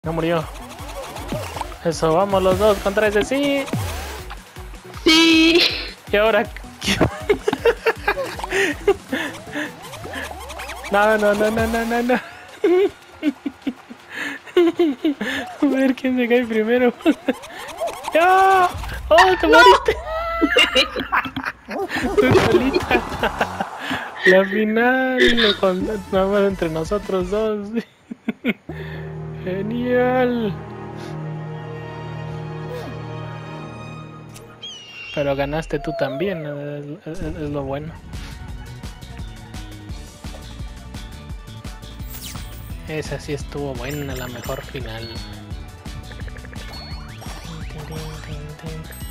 No murió. Eso, vamos los dos contra ese, sí. Sí. ¿Y ahora? No, no, no, no, no, no, no. A ver quién se cae primero. ¡No! ¡Oh, te moriste! Tú solita. La final con, nada más entre nosotros dos. Genial. Pero ganaste tú también, es lo bueno. Esa sí estuvo buena, la mejor final.